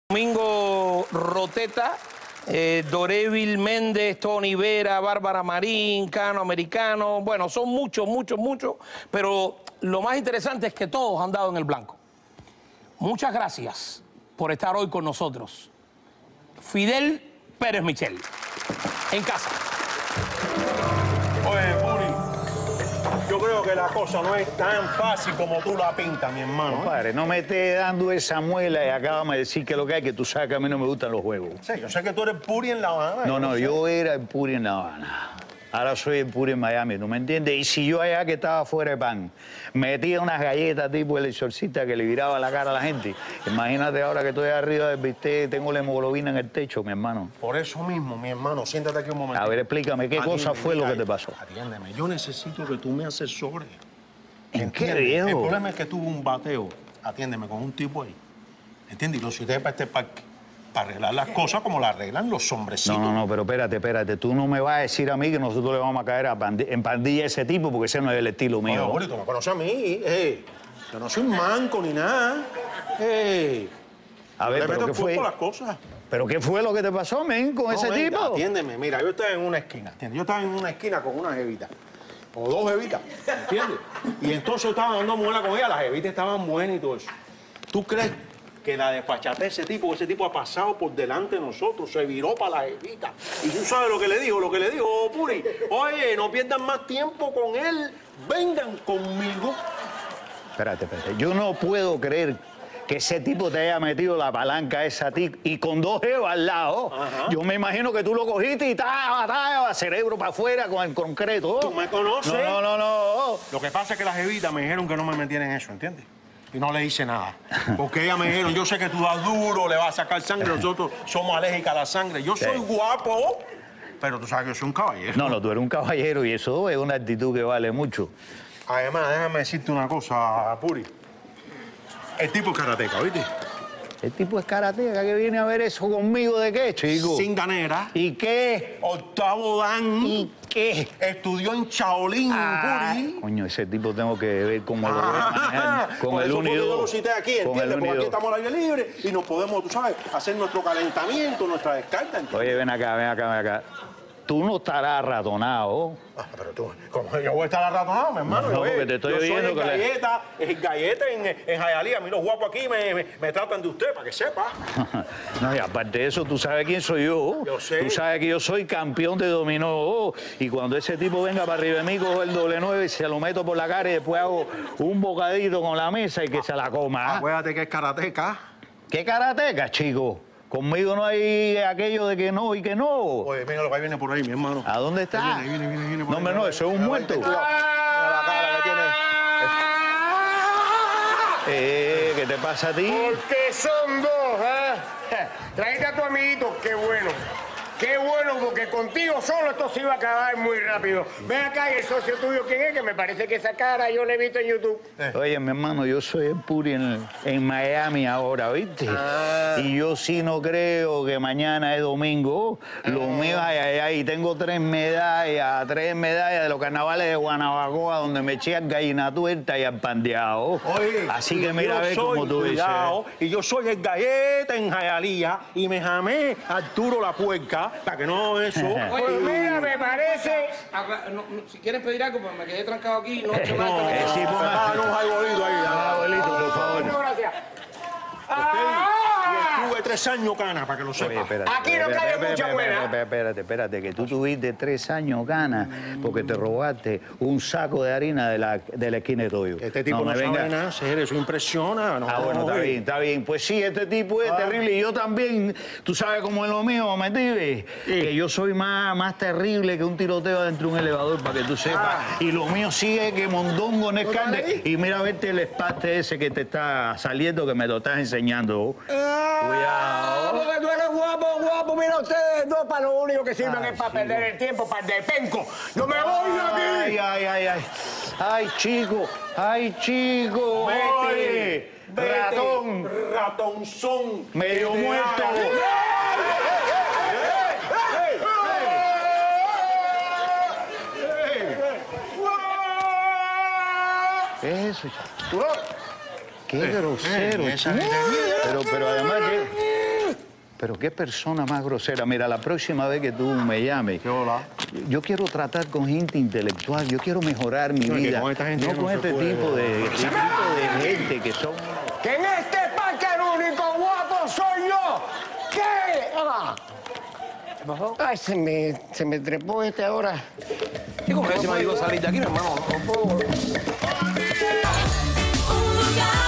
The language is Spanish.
Domingo Roteta, Dorévil Méndez, Tony Vera, Bárbara Marín, Cano Americano. Bueno, son muchos, pero lo más interesante es que todos han dado en el blanco. Muchas gracias por estar hoy con nosotros. Fidel Pérez Michel, en casa. Oye, Puri, yo creo que la cosa no es tan fácil como tú la pintas, mi hermano. Compadre, no me estés dando esa muela y acábame de decir que lo que hay, que tú sabes que a mí no me gustan los juegos. Sí, yo sé que tú eres Puri en La Habana. No, yo era el Puri en La Habana. Ahora soy el Puri en Miami, ¿tú me entiendes? Y si yo allá que estaba fuera de pan, metía unas galletas tipo el exorcista que le viraba la cara a la gente, imagínate ahora que estoy arriba del bistec, tengo la hemoglobina en el techo, mi hermano. Por eso mismo, mi hermano, siéntate aquí un momento. A ver, explícame, ¿qué cosa fue lo que te pasó? Atiéndeme, yo necesito que tú me asesores. ¿En qué, viejo? El problema es que tuve un bateo, atiéndeme, con un tipo ahí. ¿Entiendes? Y lo cité para este parque. Para arreglar las cosas como las arreglan los hombrecitos. No, pero espérate. Tú no me vas a decir a mí que nosotros le vamos a caer en pandilla a ese tipo, porque ese no es el estilo mío. Bueno, Puri, tú me conoces a mí. Yo no soy un manco ni nada. A ver, pero ¿qué fue? Las cosas. ¿Pero qué fue lo que te pasó, men, con ese tipo? Atiéndeme, mira, yo estaba en una esquina, ¿entiendes? Yo estaba en una esquina con una jevita. O dos jevitas, ¿entiendes? Y entonces yo estaba dando muela con ella, las jevitas estaban buenas y todo eso. ¿Tú crees que la desfachate ese tipo ha pasado por delante de nosotros, se viró para la jevita? Y tú sabes lo que le dijo, Puri, oye, no pierdan más tiempo con él, vengan conmigo. Espérate. Yo no puedo creer que ese tipo te haya metido la palanca esa a ti y con dos jevas al lado. Ajá. Yo me imagino que tú lo cogiste y estaba cerebro para afuera con el concreto. ¿Tú me conoces? No. Lo que pasa es que las jevitas me dijeron que no me metieran en eso, ¿entiendes? Y no le hice nada. Porque ellas me dijeron, yo sé que tú das duro, le vas a sacar sangre, nosotros somos alérgicas a la sangre. Yo soy guapo, pero tú sabes que yo soy un caballero. No, tú eres un caballero y eso es una actitud que vale mucho. Además, déjame decirte una cosa, Puri. El tipo es karateca, ¿oíste? El tipo es karateca, que viene a ver eso conmigo, ¿de qué, chico? Sin ganera. ¿Y qué? Octavo dan. ¿Y qué? Estudió en Shaolin, Puri. Coño, ese tipo tengo que ver cómo lo voy a manejar. Con el unido. Yo lo cité aquí, ¿entiendes? Porque aquí estamos al aire libre y nos podemos, tú sabes, hacer nuestro calentamiento, nuestra descarga, ¿entiendes? Oye, ven acá. Tú no estarás ratonado. Pero tú, ¿cómo yo voy a estar arratonado, mi hermano? No, porque te estoy oyendo que el galleta en Hialeah. A mí los guapos aquí me tratan de usted, para que sepa. No, y aparte de eso, tú sabes quién soy yo. Yo sé. Tú sabes que yo soy campeón de dominó. Y cuando ese tipo venga para arriba de mí, cojo el doble 9 y se lo meto por la cara y después hago un bocadito con la mesa y que se la coma. Acuérdate que es karateca. ¿Qué karateca, chico? Conmigo no hay aquello de que no y que no. Oye, mira lo que viene por ahí, mi hermano. ¿A dónde está? Viene por no, hombre, no, eso es un muerto. Mira la cara que tiene. ¿Qué te pasa a ti? Porque son dos, ¿eh? Tráete a tu amiguito, qué bueno. Qué bueno, porque contigo solo esto se iba a acabar muy rápido. Ven acá, y el socio tuyo, ¿quién es? Que me parece que esa cara yo la he visto en YouTube. Oye, mi hermano, yo soy el Puri en Miami ahora, ¿viste? Y yo sí no creo que mañana es domingo. Lo mío, y tengo 3 medallas de los carnavales de Guanabacoa, donde me eché al gallina tuerta y al pandeado. Oye, así que mira a ver cómo tú dices. Y yo soy el galleta en Hialeah y me llamé Arturo la Puerca. Para que no eso. Pues mira, me parece. Si quieres pedir algo, pues me quedé trancado aquí. No, sí, un jaibolito ahí. Abuelito, por favor. No, gracias. Y estuve 3 años cana, para que lo sepas. Aquí no cae mucha buena. Espérate, que tú tuviste 3 años ganas porque te robaste un saco de harina de la esquina de Toyo. Este tipo no sabe nada hacer, eso impresiona. Bueno, está bien. Pues sí, este tipo es terrible y yo también, tú sabes cómo es lo mío, ¿me entiendes? Que yo soy más terrible que un tiroteo dentro de un elevador, para que tú sepas. Y lo mío sí es que mondongo no escande. Y mira, vete el espaste ese que te está saliendo, que me lo estás enseñando. Cuidado. Porque tú eres guapo. Mira, ustedes dos para lo único que sirven es para perder el tiempo, para el de penco. ¡No me voy de aquí! Ay, chico. Vete. Ratón. Ratonzón. Medio muerto. ¿Qué es eso, chico? Qué grosero, chico. Pero además que... Pero qué persona más grosera. Mira, la próxima vez que tú me llames, yo quiero tratar con gente intelectual, yo quiero mejorar mi vida. Con esta gente no no con se este puede. tipo de gente que son... Que en este parque el único guapo soy yo. ¿Qué? Ay, se me trepó este ahora. ¿Qué con eso me digo salir de aquí, mi hermano? No puedo. Un lugar